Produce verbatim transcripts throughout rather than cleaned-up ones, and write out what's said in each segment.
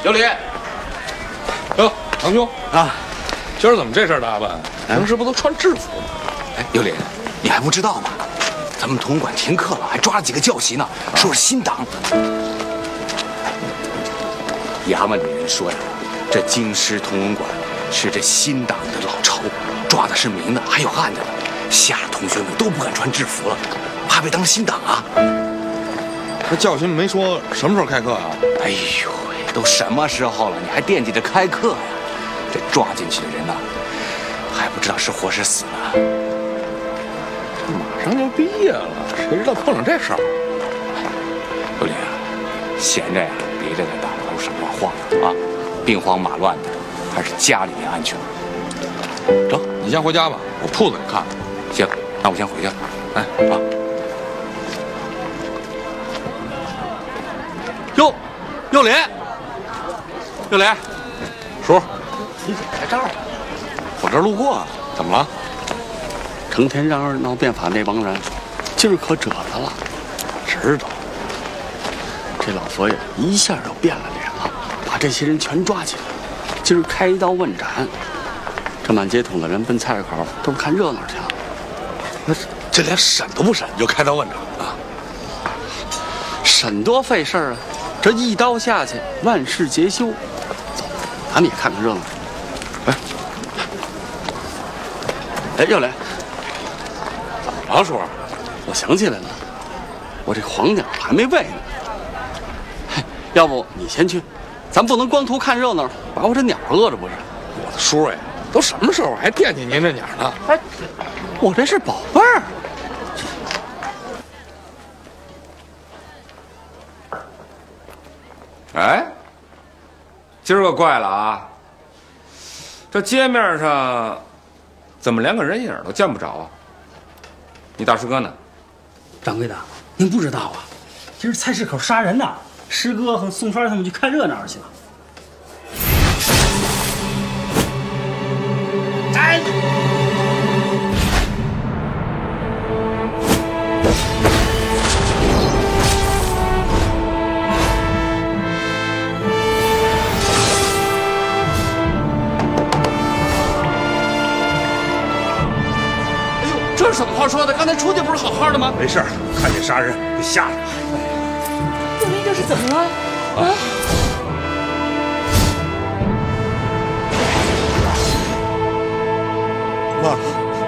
有礼。哟，堂兄啊，今儿怎么这身打扮？平时不都穿制服吗？ 哎，有礼，你还不知道吗？咱们图书馆停课了，还抓了几个教习呢，说是新党。衙门里人说呀，这京师图书馆是这新党的老巢，抓的是明的，还有暗的呢。吓得同学们都不敢穿制服了，怕被当新党啊。 这教训没说什么时候开课啊？ 哎呦喂，都什么时候了，你还惦记着开课呀？这抓进去的人呐，还不知道是活是死呢。 马上就毕业了，谁知道碰上这事儿？ 有礼啊，闲着呀，别在这大马路上乱晃啊，兵荒马乱的，还是家里面安全。 走，你先回家吧，我铺子里看。 行，那我先回去了。哎，啊。 哟，幼林，幼林， 叔， 你怎么在这儿啊？ 我这儿路过啊，怎么了？ 成天嚷嚷闹变法那帮人，今儿可褶子了。 知道。 这老佛爷一下就变了脸了，把这些人全抓起来，今儿开刀问斩。这满街捅的人奔菜市口都是看热闹去了。 那这连审都不审就开刀问斩啊？ 审多费事儿啊！这一刀下去，万事皆休。走，咱们也看看热闹。哎，哎，幼磊， 怎么了，叔？ 我想起来了，我这黄鸟还没喂呢。嘿，要不你先去，咱不能光图看热闹，把我这鸟饿着不是？ 我的叔哎，都什么时候还惦记您这鸟呢？ 哎，我这是宝贝儿。 哎，今儿个怪了啊！这街面上怎么连个人影都见不着啊？你大师哥呢？ 掌柜的，您不知道啊，今儿菜市口杀人呢，师哥和宋川他们去看热闹去了。哎！ 这是什么话说的？刚才出去不是好好的吗？ 没事，看见杀人给吓的。 幼林这是怎么了？啊！ 妈，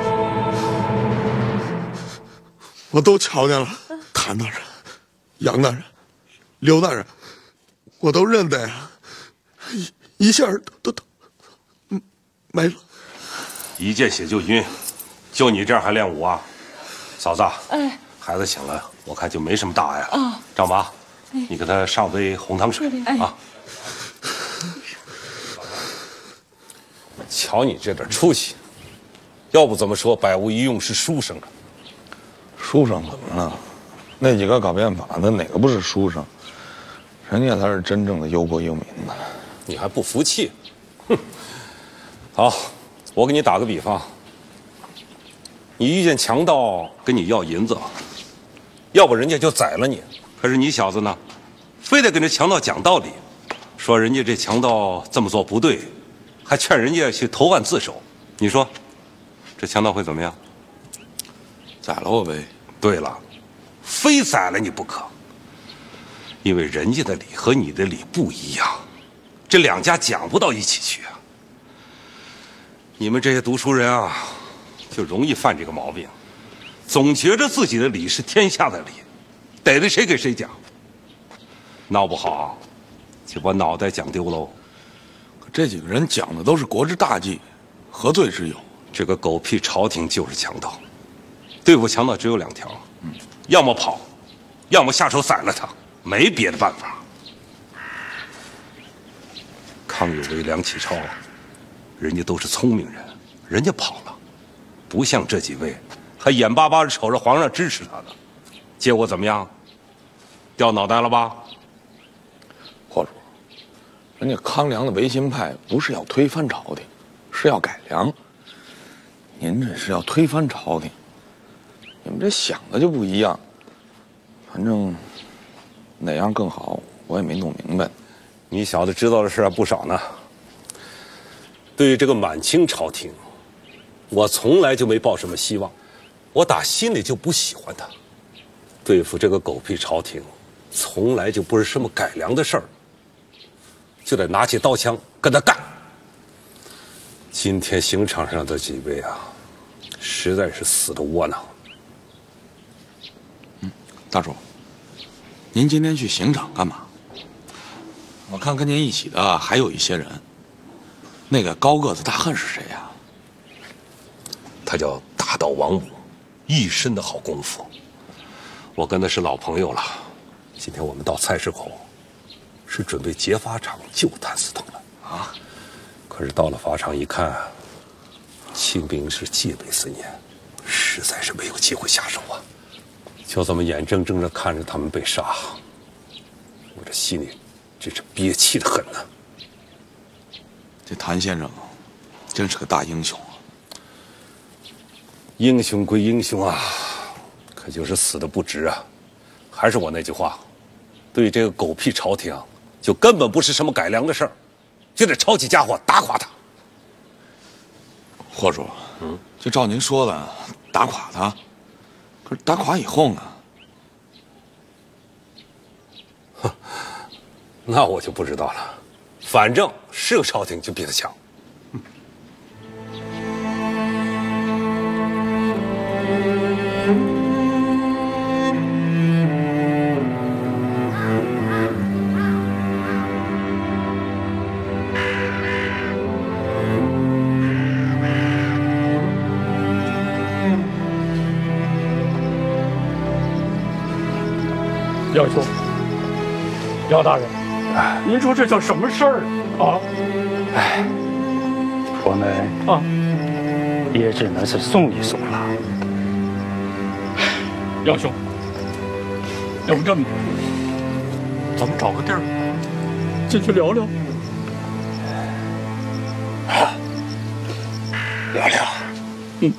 我都瞧见了，谭大人、杨大人、刘大人，我都认得呀，一一下都都都嗯没了。 一见血就晕。就你这样还练武啊，嫂子？ 哎， 孩子醒了，我看就没什么大碍啊。 丈妈，你给他上杯红糖水啊。 瞧你这点出息，要不怎么说百无一用是书生啊？ 书生怎么了？那几个搞变法的哪个不是书生？人家才是真正的忧国忧民呢。 你还不服气？哼！好，我给你打个比方。你遇见强盗跟你要银子，要不人家就宰了你。可是你小子呢，非得跟这强盗讲道理，说人家这强盗这么做不对，还劝人家去投案自首。你说，这强盗会怎么样？ 宰了我呗。 对了，非宰了你不可，因为人家的理和你的理不一样，这两家讲不到一起去啊。你们这些读书人啊，就容易犯这个毛病，总觉着自己的理是天下的理，逮着谁给谁讲，闹不好就把脑袋讲丢喽。 可这几个人讲的都是国之大计，何罪之有？ 这个狗屁朝廷就是强盗，对付强盗只有两条，嗯，要么跑，要么下手宰了他，没别的办法。康有为、梁启超，人家都是聪明人，人家跑了。不像这几位，还眼巴巴的瞅着皇上支持他呢，结果怎么样？掉脑袋了吧？ 霍主，人家康梁的维新派不是要推翻朝廷，是要改良。您这是要推翻朝廷，你们这想的就不一样。反正哪样更好，我也没弄明白。 你小子知道的事还不少呢。对于这个满清朝廷，我从来就没抱什么希望，我打心里就不喜欢他。对付这个狗屁朝廷，从来就不是什么改良的事儿，就得拿起刀枪跟他干。今天刑场上的几位啊，实在是死得窝囊。 嗯，大叔，您今天去刑场干嘛？我看跟您一起的还有一些人。那个高个子大汉是谁呀？ 他叫大道王五，一身的好功夫。我跟他是老朋友了。今天我们到菜市口，是准备劫法场救谭嗣同了啊。可是到了法场一看，清兵是戒备森严，实在是没有机会下手啊。就这么眼睁睁地看着他们被杀，我这心里真是憋气的很呢。 这谭先生真是个大英雄啊！ 英雄归英雄啊，可就是死的不值啊。还是我那句话，对这个狗屁朝廷，就根本不是什么改良的事儿，就得抄起家伙打垮他。 霍叔，嗯，就照您说的，打垮他。可是打垮以后呢？ 哼，那我就不知道了。反正是个朝廷就比他强。 杨兄，杨大人，您说这叫什么事儿啊？ 哎，我们啊， 也只能是送一送了。 杨兄，要不这么，咱们找个地儿进去聊聊。 好，聊聊。 嗯。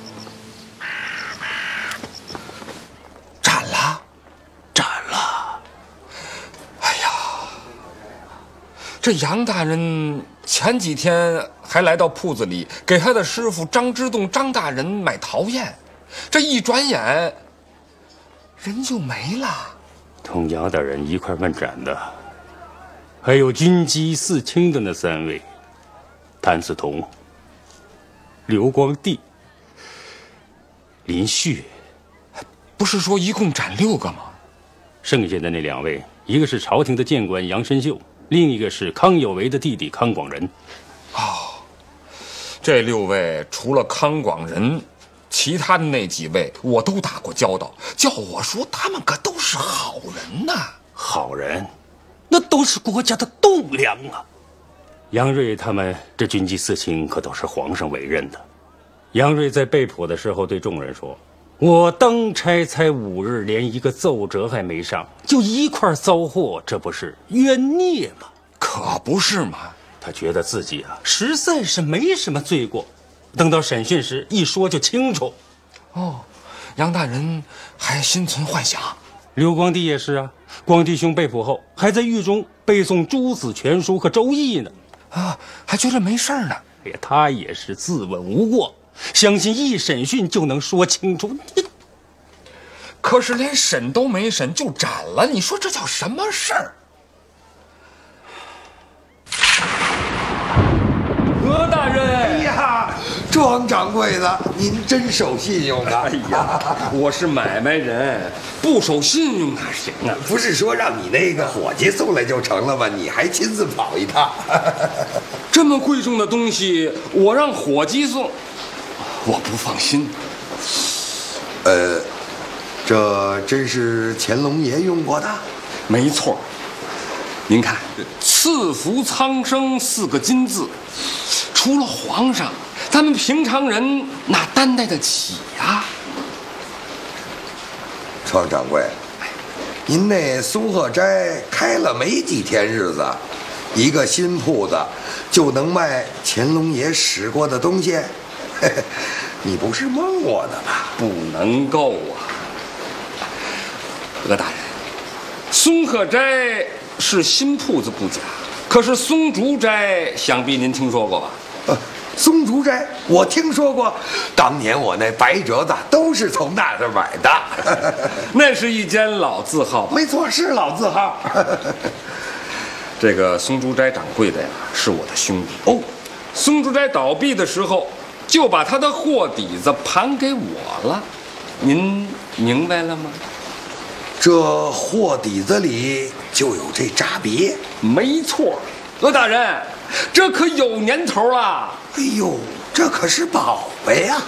斩了， 斩了。 哎呀，这杨大人前几天还来到铺子里给他的师傅张之洞张大人买陶砚，这一转眼人就没了。 同杨大人一块问斩的，还有军机四卿的那三位：谭嗣同、刘光第、林旭。 不是说一共斩六个吗？ 剩下的那两位，一个是朝廷的谏官杨申秀，另一个是康有为的弟弟康广仁。 哦，这六位除了康广仁，其他的那几位我都打过交道，叫我说他们可都是好人呐。 好人，那都是国家的栋梁啊。杨锐他们这军机四卿可都是皇上委任的。杨锐在被捕的时候对众人说：“我当差才五日，连一个奏折还没上，就一块糟货，这不是冤孽吗？” 可不是嘛。 他觉得自己啊，实在是没什么罪过。等到审讯时，一说就清楚。 哦，杨大人还心存幻想。 刘光第也是啊，光弟兄被捕后，还在狱中背诵《诸子全书》和《周易》呢。 啊，还觉得没事呢。 哎呀，他也是自问无过，相信一审讯就能说清楚。 可是连审都没审就斩了，你说这叫什么事儿？ 何大人， 哎呀，庄掌柜的，您真守信用啊！ 哎呀，我是买卖人，不守信用哪行啊？ 不是说让你那个伙计送来就成了吗？你还亲自跑一趟。 这么贵重的东西，我让伙计送，我不放心。 呃，这真是乾隆爷用过的？ 没错。您看，赐福苍生四个金字，除了皇上，咱们平常人哪担待得起呀？ 庄掌柜，您那松鹤斋开了没几天日子，一个新铺子就能卖乾隆爷使过的东西？嘿嘿，你不是蒙我的吧？ 不能够啊！何大人，松鹤斋是新铺子不假， 可是松竹斋，想必您听说过吧？ 呃，松竹斋我听说过，当年我那白折子都是从那儿买的。 那是一间老字号， 没错，是老字号。 这个松竹斋掌柜的呀，是我的兄弟哦。松竹斋倒闭的时候，就把他的货底子盘给我了，您明白了吗？ 这货底子里就有这扎别， 没错，鹅大人，这可有年头了。 哎呦，这可是宝贝呀！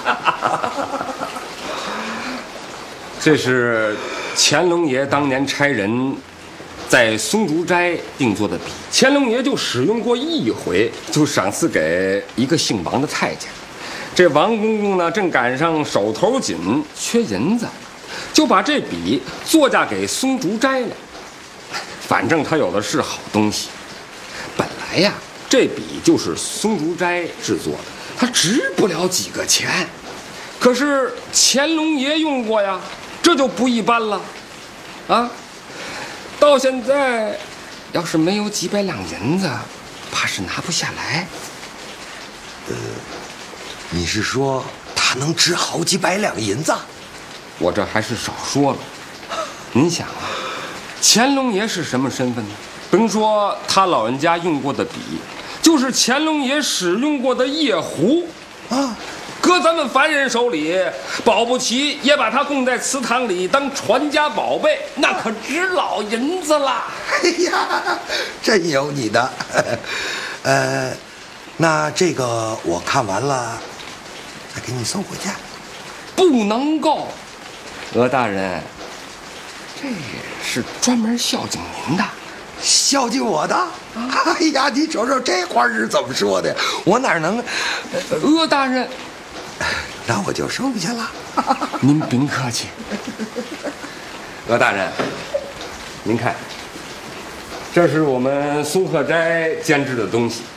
这是乾隆爷当年差人在松竹斋定做的笔，乾隆爷就使用过一回，就赏赐给一个姓王的太监。这王公公呢，正赶上手头紧，缺银子。就把这笔作价给松竹斋了，反正他有的是好东西。本来呀，这笔就是松竹斋制作的，它值不了几个钱。可是乾隆爷用过呀，这就不一般了，啊！到现在，要是没有几百两银子，怕是拿不下来。 呃，你是说他能值好几百两银子？ 我这还是少说了。您想啊，乾隆爷是什么身份呢？甭说他老人家用过的笔，就是乾隆爷使用过的夜壶啊，搁咱们凡人手里，保不齐也把它供在祠堂里当传家宝贝，那可值老银子了。 哎呀，真有你的。呃，那这个我看完了，再给你送回家。 不能够。鹅大人，这是专门孝敬您的， 孝敬我的。哎呀，你瞅瞅这话是怎么说的？我哪能？ 鹅大人， 那我就收下了。 您甭客气。鹅大人，您看，这是我们松鹤斋监制的东西，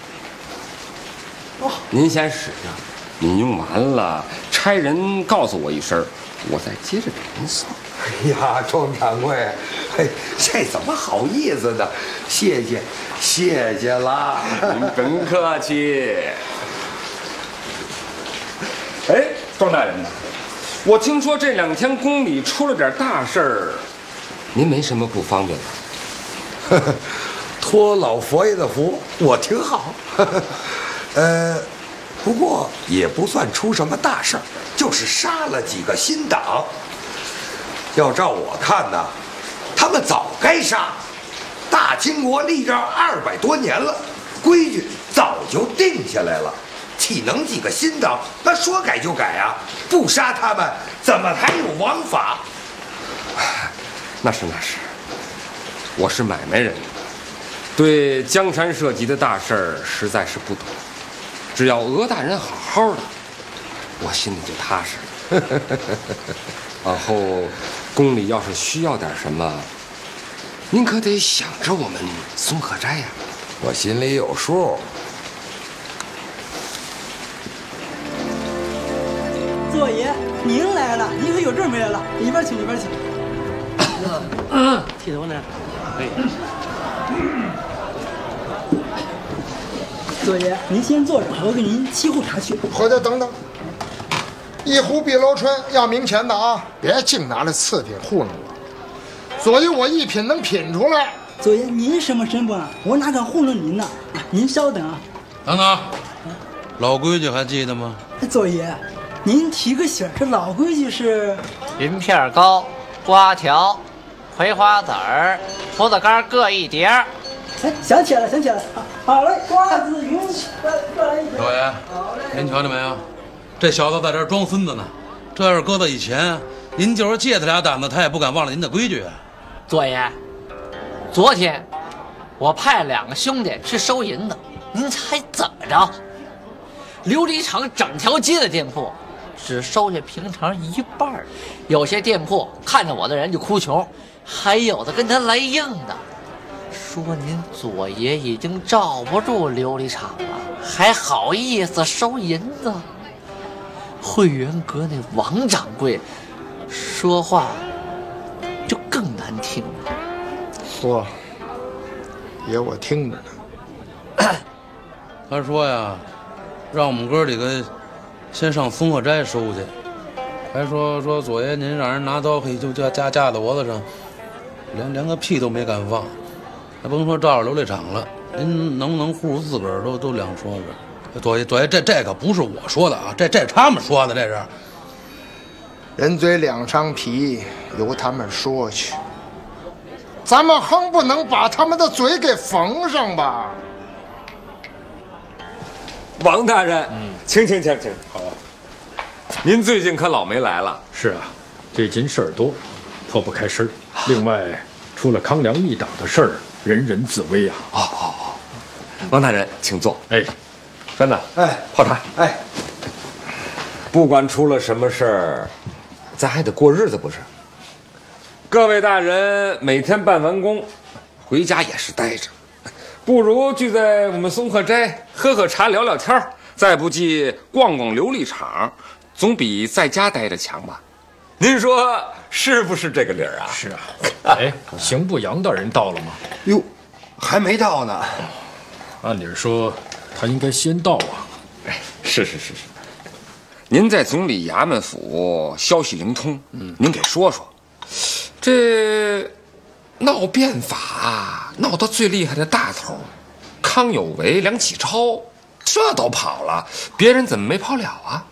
您先使着，您用完了，差人告诉我一声。我再接着给您送。 哎呀，庄掌柜，哎，这怎么好意思呢？谢谢，谢谢了。 您甭客气。哎，庄大人呐，我听说这两天宫里出了点大事儿，您没什么不方便的？ 呵呵，托老佛爷的福，我挺好。呵呵，呃。不过也不算出什么大事儿，就是杀了几个新党。要照我看呢，他们早该杀。大清国立这二百多年了，规矩早就定下来了，岂能几个新党那说改就改啊？不杀他们，怎么还有王法？ 那是那是，我是买卖人，对江山涉及的大事儿实在是不懂。只要鹅大人好好的，我心里就踏实了。往后宫里要是需要点什么，您可得想着我们松鹤斋呀。 我心里有数。 座爷，您来了，您可有这儿没来了？里边请，里边请。嗯，剃头呢？可以。座爷，您先坐着，我给您沏壶茶去。 回头等等，一壶碧螺春要明钱的啊，别净拿来次品糊弄我。所以我一品能品出来。 座爷，您什么身份啊？我哪敢糊弄您呢？您稍等啊。 等等，老规矩还记得吗？ 座爷，您提个醒，这老规矩是云片糕、瓜条、葵花籽儿、葡萄干各一碟儿。 哎，想起来了，想起来了。好嘞，瓜子云，各来一碟。 老爷，您瞧见没有？这小子在这儿装孙子呢。这要是搁在以前，您就是借他俩胆子，他也不敢忘了您的规矩啊。 座爷，昨天我派两个兄弟去收银子，您猜怎么着？琉璃厂整条街的店铺，只收下平常一半。有些店铺看见我的人就哭穷，还有的跟他来硬的。说您左爷已经罩不住琉璃厂了，还好意思收银子？汇源阁那王掌柜说话就更难听了。 嚯，爷我听着呢。 还说呀，让我们哥几个先上松鹤斋收去，还说说左爷您让人拿刀可以就架架架在脖子上，连连个屁都没敢放，还甭说照着琉璃厂了，您能不能护住自个儿都都两说着。左爷左爷，这这可不是我说的啊，这这他们说的，这是。 人嘴两张皮，由他们说去。咱们横不能把他们的嘴给缝上吧？ 王大人，嗯，请请请请，好。您最近可老没来了。 是啊，最近事儿多，脱不开身。另外，除了康梁一党的事儿，人人自危啊。 哦哦哦，王大人，请坐。 哎， 栓子， 哎， 泡茶。 哎， 不管出了什么事儿，咱还得过日子，不是？各位大人每天办完工，回家也是待着，不如聚在我们松鹤斋喝喝茶、聊聊天，再不济逛逛琉璃厂，总比在家待着强吧？您说是不是这个理儿啊？ 是啊。哎，刑部杨大人到了吗？ 哟，还没到呢。 按理说他应该先到啊。 哎，是是是是。您在总理衙门府消息灵通，嗯，您给说说。这闹变法闹得最厉害的大头，康有为、梁启超，这都跑了，别人怎么没跑了啊？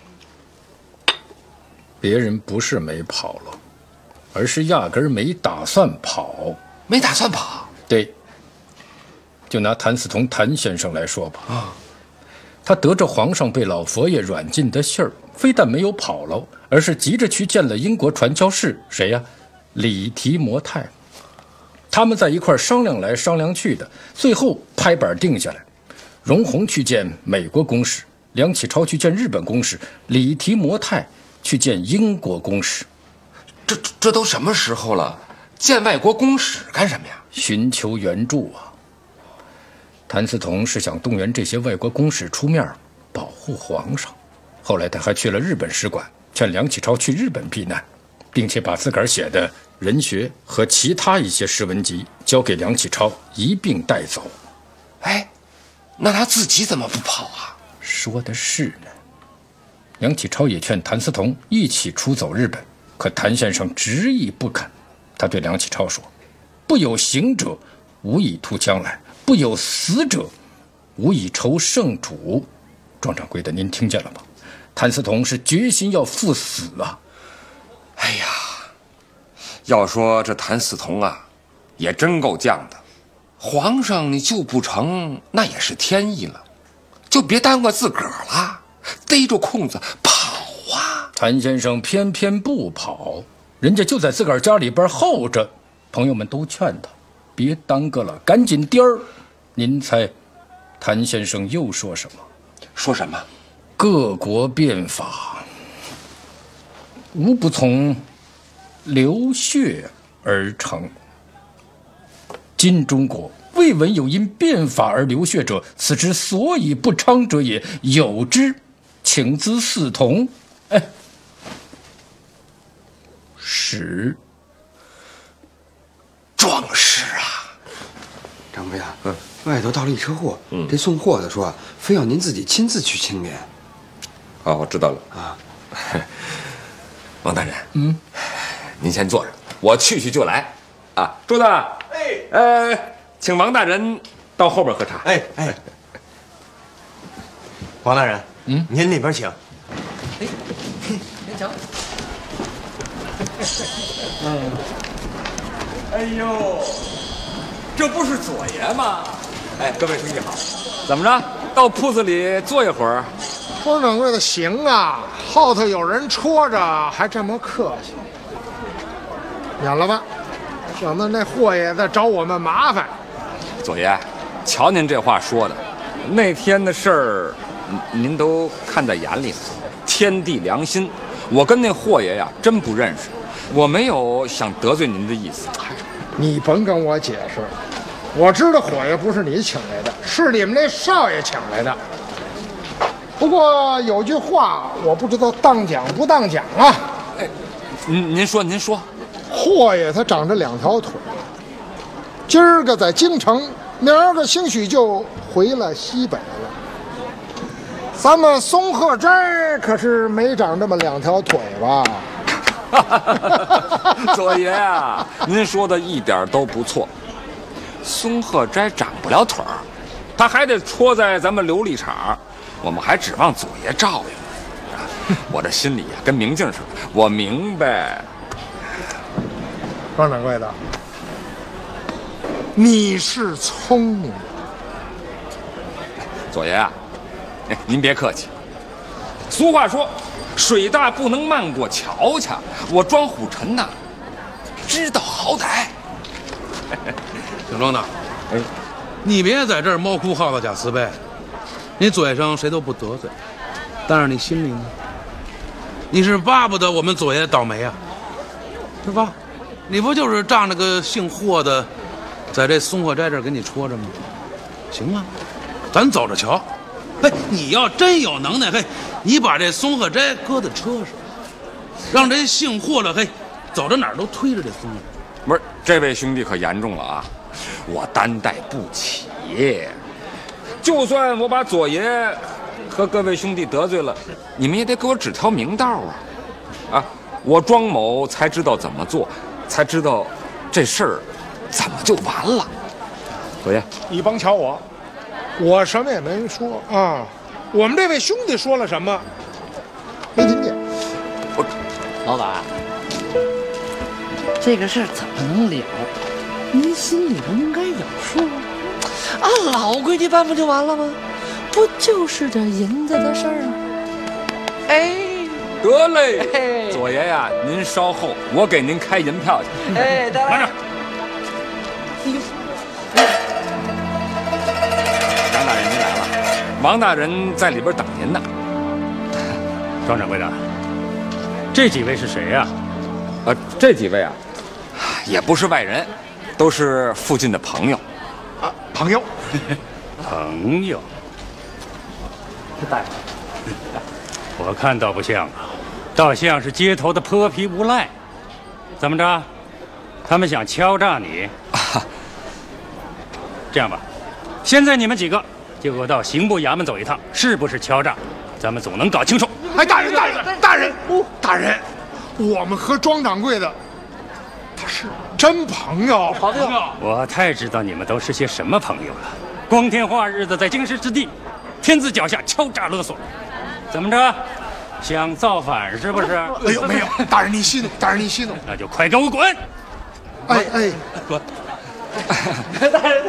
别人不是没跑了，而是压根儿没打算跑。 没打算跑？ 对。就拿谭嗣同谭先生来说吧，啊，他得着皇上被老佛爷软禁的信儿，非但没有跑了，而是急着去见了英国传教士，谁呀？李提摩太。他们在一块商量来商量去的，最后拍板定下来，荣闳去见美国公使，梁启超去见日本公使，李提摩太去见英国公使。 这这都什么时候了，见外国公使干什么呀？ 寻求援助啊。谭嗣同是想动员这些外国公使出面保护皇上，后来他还去了日本使馆，劝梁启超去日本避难，并且把自个儿写的人学和其他一些诗文集交给梁启超一并带走。 哎，那他自己怎么不跑啊？ 说的是呢。梁启超也劝谭嗣同一起出走日本，可谭先生执意不肯。他对梁启超说：“不有行者，无以图将来；不有死者，无以酬圣主。”庄掌柜的，您听见了吗？谭嗣同是决心要赴死啊！ 哎呀，要说这谭嗣同啊，也真够犟的。皇上你救不成，那也是天意了，就别耽搁自个儿了，逮住空子跑啊！ 谭先生偏偏不跑，人家就在自个儿家里边候着。朋友们都劝他别耽搁了，赶紧颠儿。您猜谭先生又说什么？ 说什么？ 各国变法，无不从流血而成。今中国未闻有因变法而流血者，此之所以不昌者也。有之，请兹嗣同。哎，使壮士啊！ 掌柜的，嗯，外头到了一车货，嗯，这送货的说非要您自己亲自去清点。 哦，我知道了啊。 王大人，嗯，您先坐着，我去去就来。啊，朱子，哎，呃，请王大人到后边喝茶。 哎哎，王大人，嗯，您里边请。 哎，您瞧。 嗯。哎呦，这不是左爷吗？哎，各位兄弟好，怎么着？到铺子里坐一会儿。 庄掌柜的行啊，后头有人戳着，还这么客气。免了吧，省得那霍爷再找我们麻烦。 左爷，瞧您这话说的，那天的事儿，您都看在眼里了。天地良心，我跟那霍爷呀真不认识，我没有想得罪您的意思。 你甭跟我解释，我知道火爷不是你请来的，是你们那少爷请来的。不过有句话，我不知道当讲不当讲啊。 哎，您您说您说， 霍爷他长着两条腿，今儿个在京城，明儿个兴许就回了西北了。 咱们松鹤斋可是没长这么两条腿吧？ 左爷啊，您说的一点都不错。松鹤斋长不了腿儿，他还得戳在咱们琉璃厂，我们还指望左爷照应。我这心里呀、啊，跟明镜似的，我明白。 庄掌柜的，你是聪明。 左爷啊，您别客气。俗话说，水大不能漫过桥去。我庄虎臣呐，知道好歹。 姓庄的，哎，你别在这儿猫哭耗子假慈悲，你嘴上谁都不得罪，但是你心里呢，你是巴不得我们左爷倒霉啊，是吧？你不就是仗着个姓霍的，在这松鹤斋这儿给你戳着吗？行啊，咱走着瞧。嘿，你要真有能耐，嘿，你把这松鹤斋搁在车上，让这姓霍的嘿，走到哪儿都推着这松鹤。 不是，这位兄弟可严重了啊！我担待不起。就算我把左爷和各位兄弟得罪了，你们也得给我指条明道啊！啊，我庄某才知道怎么做，才知道这事儿怎么就完了。左爷， 你甭瞧我，我什么也没说啊。我们这位兄弟说了什么？没听见。 我，老板。这个事儿怎么能了？您心里头应该有数。按老规矩办不就完了吗？不就是点银子的事儿吗？哎， 得嘞，哎、左爷呀、啊，您稍后，我给您开银票去。 哎，得慢着。 哎呦， 杨大人您来了，王大人在里边等您呢。 庄掌柜的，这几位是谁呀、 啊？呃，这几位啊。也不是外人，都是附近的朋友。 啊，朋友， 朋友。 大人， 我看倒不像啊，倒像是街头的泼皮无赖。怎么着？他们想敲诈你？啊、这样吧，现在你们几个就给我到刑部衙门走一趟，是不是敲诈？咱们总能搞清楚。 哎，大人，大人，大人，大人，我们和庄掌柜的。他是真朋友， 朋友。 我太知道你们都是些什么朋友了。光天化日的在京师之地，天子脚下敲诈勒索，怎么着？想造反是不是？ 没有没有，大人你息怒，大人你息怒。 那就快给我滚！ 哎哎， 滚！ 大人，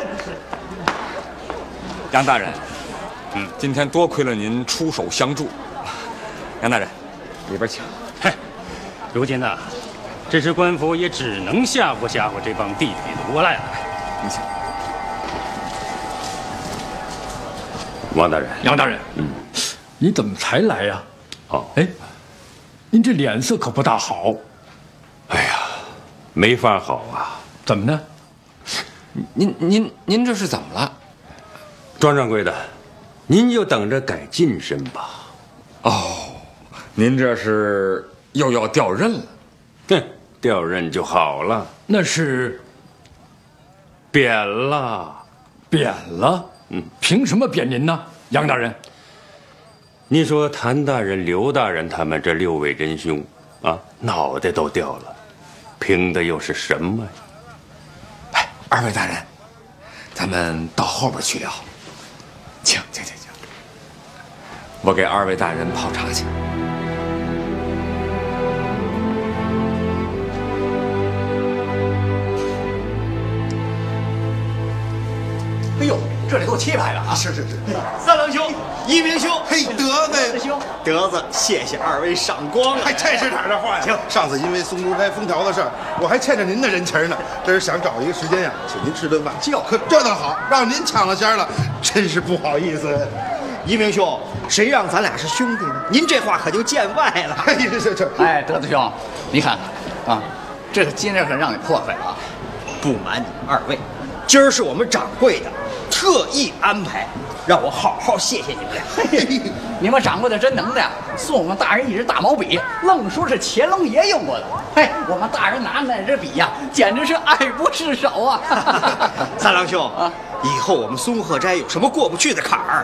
杨大人，嗯，今天多亏了您出手相助。杨大人，里边请。 嘿，如今呢？这支官府也只能吓唬吓唬这帮地痞的无赖了。 您请。 王大人， 杨大人， 嗯， 你怎么才来呀？ 哦， 哎，您这脸色可不大好。 哎呀，没法好啊。 怎么呢？ 您您您这是怎么了？ 庄掌柜的，您就等着改晋升吧。 哦，您这是又要调任了？ 哼。调任就好了， 那是贬了， 贬了。嗯，凭什么贬您呢，杨大人？ 你说谭大人、刘大人他们这六位仁兄啊，脑袋都掉了，凭的又是什么呀？ 哎，二位大人，咱们到后边去聊。请，请，请，请。我给二位大人泡茶去。 哎呦，这里够气派的啊！ 是是是， 三郎兄、一鸣兄， 嘿，德子兄，德子，谢谢二位赏光。 还这是哪儿的话呀？行，上次因为松竹斋封条的事儿，我还欠着您的人情呢。这是想找一个时间呀，请您吃顿饭。就可这倒好，让您抢了先了，真是不好意思。 一鸣兄，谁让咱俩是兄弟呢？您这话可就见外了。 哎，这这这， 哎，德子兄，你看看啊，这个今日可让你破费了。 不瞒你们二位，今儿是我们掌柜的特意安排，让我好好谢谢你们俩。 你们掌柜的真能耐，送我们大人一支大毛笔，愣说是乾隆爷用过的。嘿，我们大人拿那支笔呀，简直是爱不释手啊！ 三郎兄啊，以后我们松鹤斋有什么过不去的坎儿，哎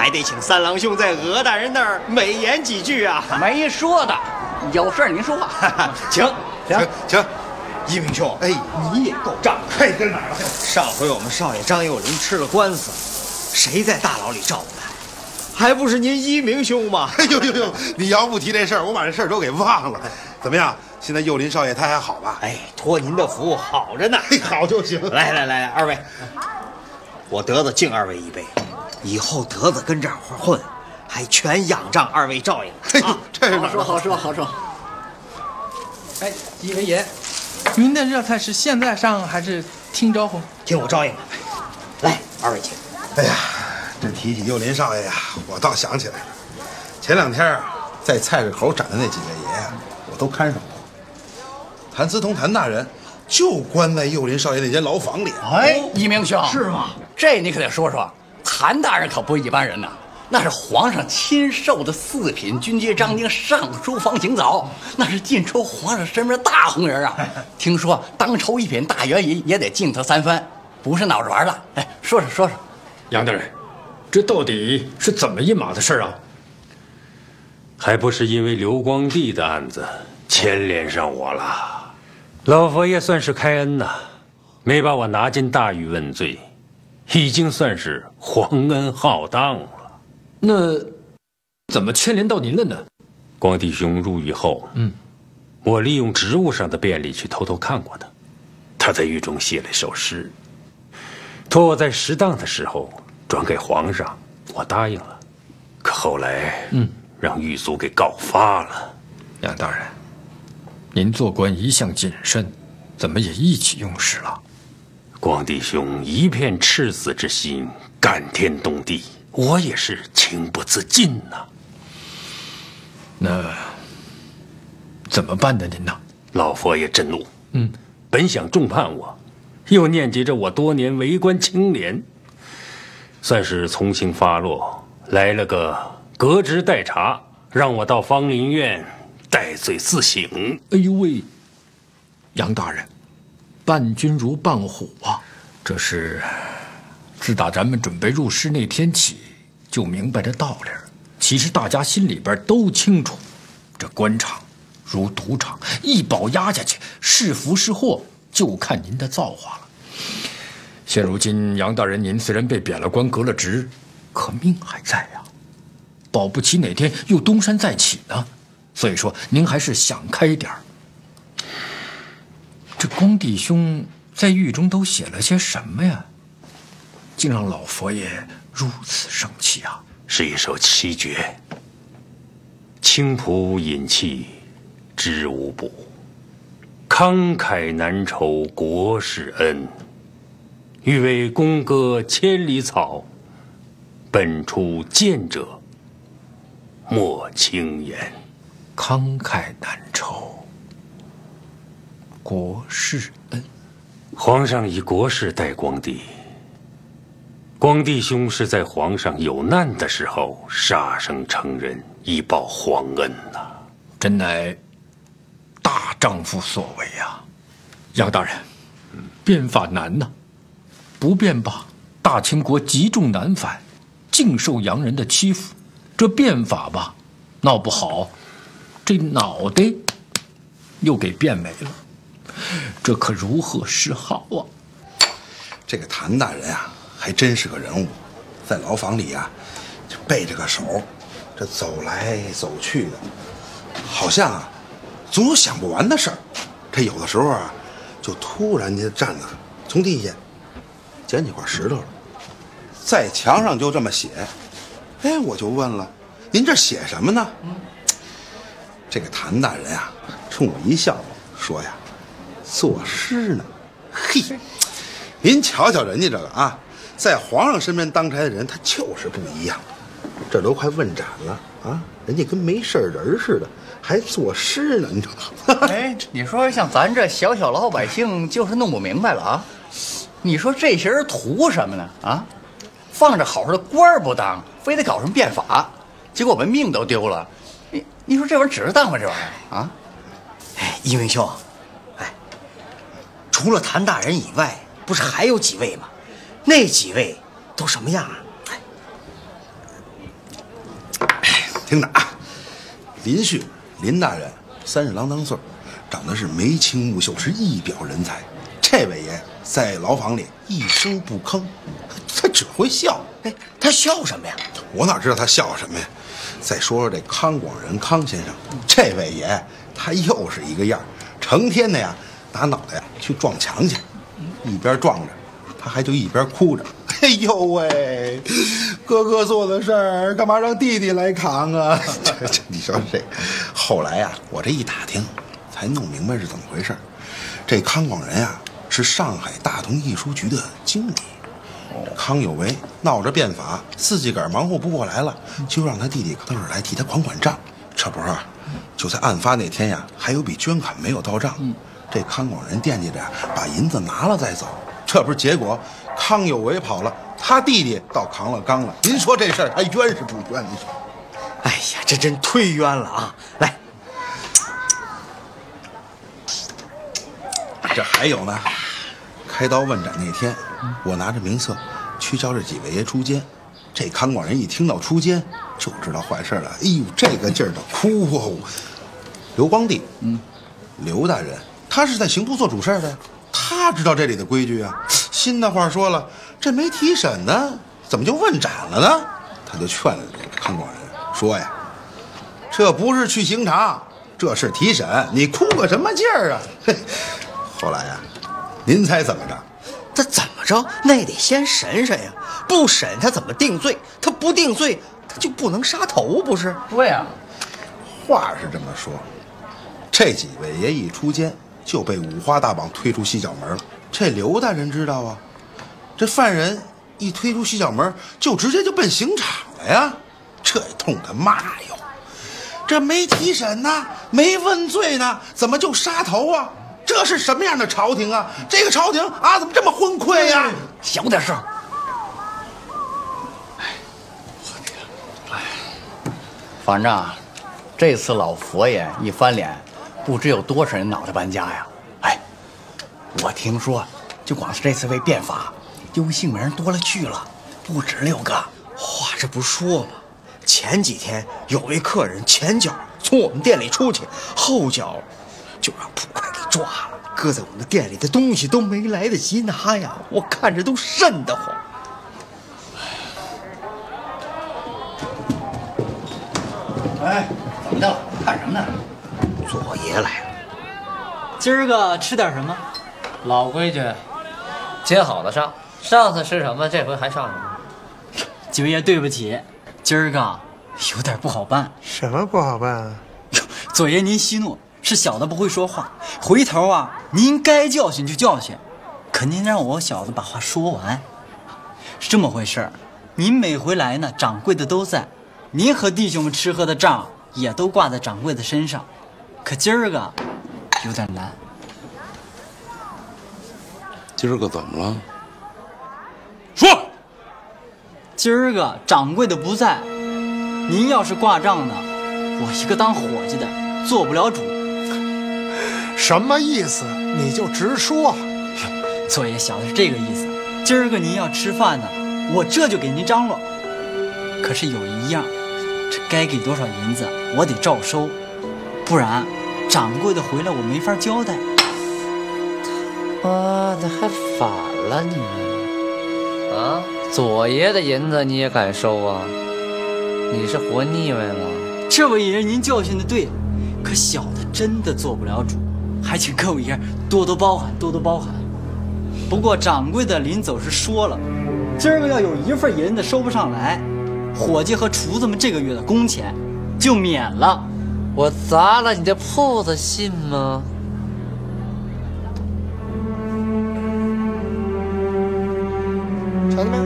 还得请三郎兄在鹅大人那儿美言几句啊。没说的，有事您说话。请请请，一鸣兄， 哎，你也够仗。 嘿，跟哪儿了？ 上回我们少爷张幼林吃了官司，谁在大牢里照顾他？还不是您一鸣兄吗？ 哎呦呦呦！你要不提这事儿，我把这事儿都给忘了。怎么样？现在幼林少爷他还好吧？ 哎，托您的福，好着呢。 好就行。 来来来，二位，我德子敬二位一杯。以后德子跟这儿混，还全仰仗二位照应。啊， 这是好说好说好说。 哎，几位爷，您的热菜是现在上还是听招呼？ 听我招应。来，二位请。 哎呀，这提起幼林少爷呀，我倒想起来了。前两天啊，在菜市口展的那几位爷呀，我都看上过。谭嗣同谭大人就关在幼林少爷那间牢房里。 哎，一鸣兄， 是吗？ 这你可得说说，谭大人可不是一般人呐。那是皇上亲授的四品军阶章京上书房行早，那是尽出皇上身边的大红人啊！听说当抽一品大员也也得敬他三番，不是闹着玩的。哎，说说说说， 杨大人，这到底是怎么一码的事啊？ 还不是因为刘光第的案子牵连上我了。老佛爷算是开恩呐，没把我拿进大狱问罪，已经算是皇恩浩荡了。 那怎么牵连到您了呢？ 光弟兄入狱后，嗯，我利用职务上的便利去偷偷看过他。他在狱中写了一首诗，托我在适当的时候转给皇上，我答应了。可后来，嗯，让狱卒给告发了。 杨大人，您做官一向谨慎，怎么也意气用事了？ 光弟兄一片赤子之心，感天动地。我也是情不自禁呐、啊。 那怎么办呢？您呐， 老佛爷震怒，嗯，本想重判我，又念及着我多年为官清廉，算是从轻发落，来了个革职待查，让我到芳林院戴罪自省。 哎呦喂，杨大人，伴君如伴虎啊！这是自打咱们准备入师那天起，就明白这道理。其实大家心里边都清楚，这官场如赌场，一宝压下去，是福是祸，就看您的造化了。现如今杨大人您虽然被贬了官，革了职，可命还在呀、啊，保不齐哪天又东山再起呢。所以说，您还是想开点儿。这光弟兄在狱中都写了些什么呀？竟让老佛爷如此生气啊！ 是一首七绝：青浦饮泣知无补，慷慨难酬国事恩。欲为宫歌千里草，本出谏者莫轻言。 慷慨难酬国事恩。 皇上以国事待光帝，光弟兄是在皇上有难的时候杀生成人，以报皇恩呐、啊， 真乃大丈夫所为啊！杨大人，变法难呐、啊，不变吧，大清国极重南反，尽受洋人的欺负；这变法吧，闹不好，这脑袋又给变没了，这可如何是好啊？ 这个谭大人啊，还真是个人物，在牢房里啊，就背着个手，这走来走去的，好像啊，总有想不完的事儿。这有的时候啊，就突然间站着，从地下捡起块石头了，在墙上就这么写。哎，我就问了，您这写什么呢？嗯，这个谭大人啊，冲我一笑，说呀，作诗呢。嘿，您瞧瞧人家这个啊，在皇上身边当差的人，他就是不一样。这都快问斩了啊，人家跟没事人似的，还作诗呢，你知道吗？ 哎，你说像咱这小小老百姓，就是弄不明白了啊。你说这些人图什么呢？啊，放着好好的官儿不当，非得搞什么变法，结果我们命都丢了。你你说这玩意儿值当吗？这玩意儿啊？哎，一鸣兄，哎，除了谭大人以外，不是还有几位吗？那几位都什么样啊？哎， 听着啊，林旭，林大人三十郎当岁，长得是眉清目秀，是一表人才。这位爷在牢房里一声不吭，他只会笑。 哎，他笑什么呀？ 我哪知道他笑什么呀？再说说这康广仁康先生，这位爷他又是一个样，成天的呀拿脑袋呀去撞墙去，一边撞着，他还就一边哭着。哎呦喂，哥哥做的事儿干嘛让弟弟来扛啊？这这你说这，后来呀，我这一打听，才弄明白是怎么回事。这康广仁啊是上海大同艺术局的经理。康有为闹着变法，自己个儿忙活不过来了，就让他弟弟到这儿来替他管管账。这不是，就在案发那天呀，还有笔捐款没有到账。这康广仁惦记着呀，把银子拿了再走。这不是结果，康有为跑了，他弟弟倒扛了纲了。您说这事儿还冤是不冤？你说？ 哎呀，这真忒冤了啊！来， 这还有呢。开刀问斩那天，我拿着名册去叫这几位爷出监。这康广仁一听到出监，就知道坏事了。哎呦，这个劲儿的哭哦！刘光第，嗯，刘大人，他是在刑部做主事的，他知道这里的规矩啊。新的话说了，这没提审呢，怎么就问斩了呢？他就劝康广仁说呀：“这不是去刑场，这是提审，你哭个什么劲儿啊？”嘿，后来呀。您猜怎么着？ 他怎么着？那也得先审审呀，不审他怎么定罪？他不定罪，他就不能杀头，不是？ 对呀、啊， 话是这么说，这几位爷一出监就被五花大绑推出西角门了。这刘大人知道啊，这犯人一推出西角门，就直接就奔刑场了呀。这痛他骂哟！这没提审呢，没问罪呢，怎么就杀头啊？这是什么样的朝廷啊？这个朝廷啊，怎么这么昏聩呀？ 小点声。反正啊，这次老佛爷一翻脸，不知有多少人脑袋搬家呀！哎，我听说，就光是这次为变法，丢性命人多了去了，不止六个。话这不说吗？前几天有位客人前脚从我们店里出去，后脚就让捕快给抓了，搁在我们店里的东西都没来得及拿呀，我看着都瘆得慌。哎，怎么的了？看什么呢？左爷来了。 今儿个吃点什么？ 老规矩，接好的上，上次吃什么，这回还上什么？ 九爷，对不起，今儿个有点不好办。 什么不好办啊？ 左爷您息怒。是小的不会说话，回头啊，您该教训就教训，可您让我小子把话说完。是这么回事儿，您每回来呢，掌柜的都在，您和弟兄们吃喝的账也都挂在掌柜的身上，可今儿个有点难。 今儿个怎么了？ 说。 今儿个掌柜的不在，您要是挂账呢，我一个当伙计的做不了主。 什么意思？你就直说。 左爷，小的是这个意思。今儿个您要吃饭呢，我这就给您张罗。可是有一样，这该给多少银子，我得照收，不然掌柜的回来我没法交代。 妈的，还反了你！啊，左爷的银子你也敢收啊？你是活腻歪了？ 这位爷您教训的对，可小的真的做不了主。还请各位爷多多包涵，多多包涵。不过掌柜的临走时说了，今儿个要有一份银子收不上来，伙计和厨子们这个月的工钱就免了。 我砸了你的铺子，信吗？ 瞧见没？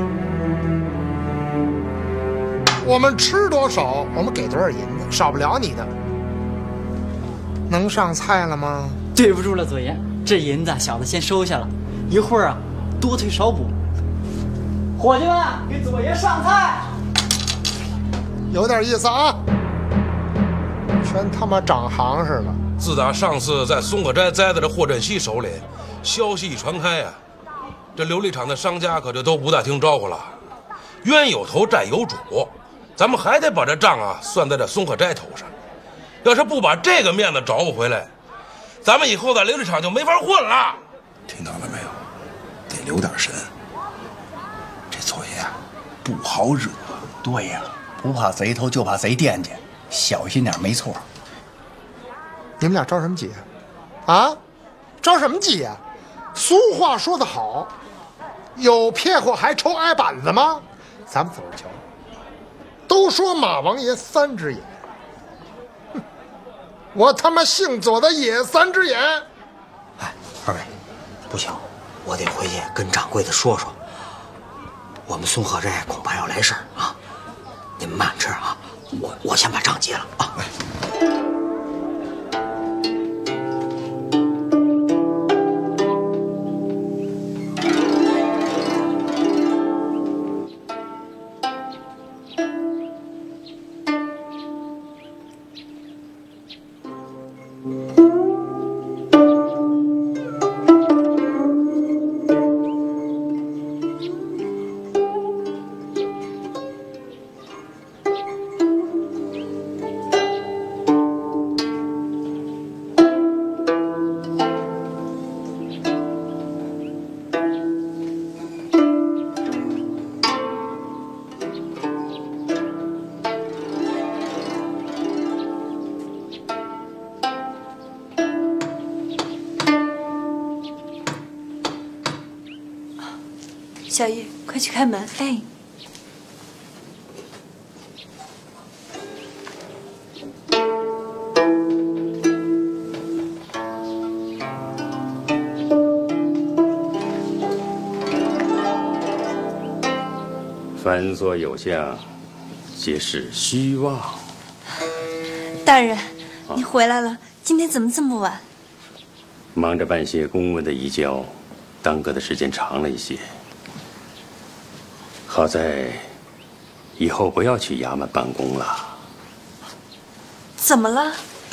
我们吃多少，我们给多少银子，少不了你的。能上菜了吗？ 对不住了，左爷，这银子小子先收下了，一会儿啊，多退少补。伙计们，给左爷上菜。 有点意思啊，全他妈长行似的。 自打上次在松果斋栽在这霍振西手里，消息一传开呀、啊，这琉璃厂的商家可就都不大听招呼了。冤有头债有主， 咱们还得把这账啊算在这松鹤斋头上。要是不把这个面子找不回来，咱们以后在琉璃厂就没法混了。 听到了没有？得留点神。这作业啊，不好惹。 对呀，不怕贼偷，就怕贼惦记，小心点没错。 你们俩着什么急啊？啊，着什么急呀？俗话说得好，有撇货还愁挨板子吗？咱们走着瞧。都说马王爷三只眼，哼，我他妈姓左的也三只眼。 哎，二位，不行，我得回去跟掌柜的说说。我们松鹤斋恐怕要来事儿啊！你们慢吃啊，我我先把账结了啊。 小玉，快去开门！哎， 凡所有相，皆是虚妄。 大人，你回来了，今天怎么这么晚？ 忙着办些公文的移交，耽搁的时间长了一些。好在以后不要去衙门办公了。 怎么了？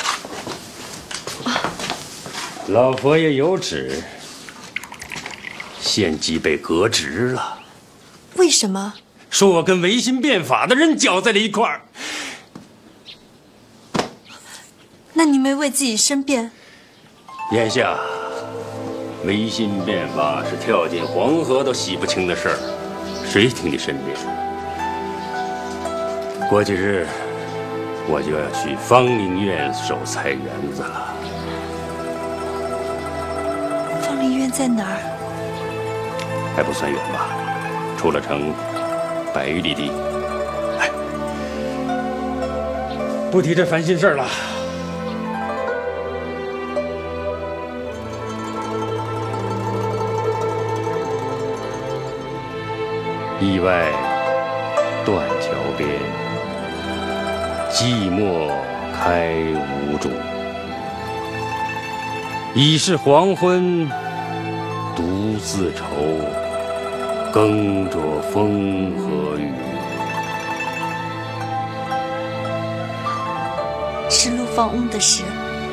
老佛爷有旨，县级被革职了。 为什么？ 说我跟维新变法的人搅在了一块儿。 那你没为自己申辩？ 眼下，维新变法是跳进黄河都洗不清的事儿。谁听你申辩？过几日，我就要去芳林院守菜园子了。 芳林院在哪儿？ 还不算远吧？出了城，百余里地。哎，不提这烦心事儿了。意外断桥边，寂寞开无主。已是黄昏，独自愁，耕着风和雨。 是陆放翁的诗。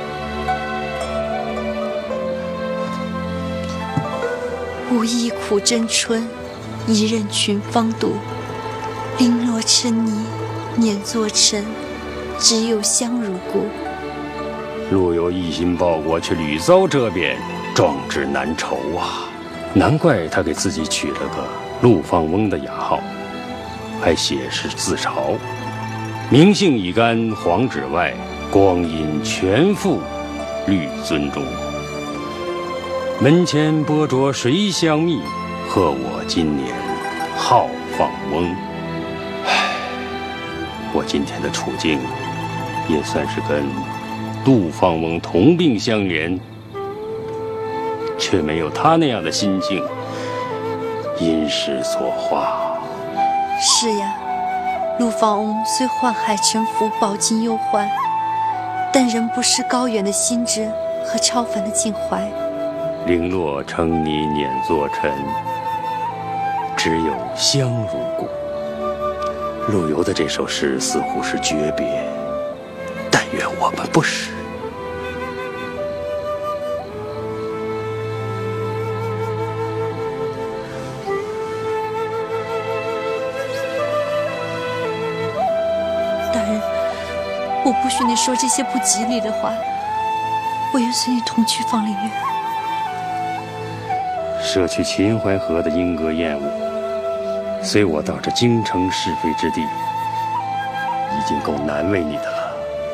无意苦争春。一任群芳妒，零落成泥，碾作尘，只有香如故。 陆游一心报国，却屡遭遮辩，壮志难酬啊！难怪他给自己取了个陆放翁的雅号，还写诗自嘲：名姓已干黄纸外，光阴全付绿樽中。门前波灼谁相觅？贺我今年号放翁。唉，我今天的处境，也算是跟陆放翁同病相怜，却没有他那样的心境，因时所化。 是呀，陆放翁虽宦海沉浮，饱经忧患，但仍不失高远的心智和超凡的境怀。 零落成泥碾作尘，只有香如故。陆游的这首诗似乎是诀别，但愿我们不是。 我不许你说这些不吉利的话。我愿随你同去芳林院。 舍去秦淮河的莺歌燕舞，随我到这京城是非之地，已经够难为你的了。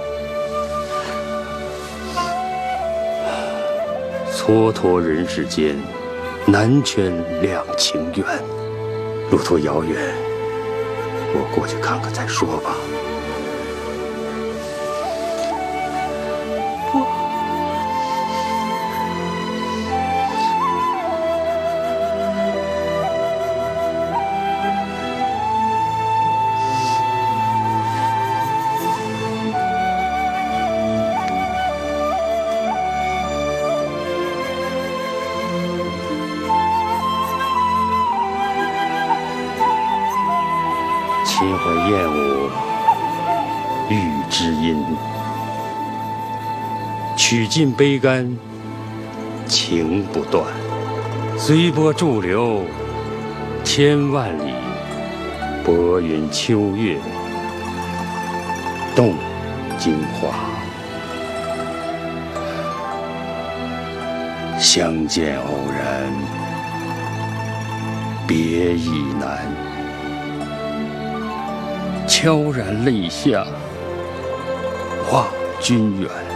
蹉跎人世间，难全两情缘。路途遥远，我过去看看再说吧。秦淮燕舞玉知音，曲尽杯干情不断。随波逐流千万里，薄云秋月动京华。相见偶然别亦难，悄然泪下望君远。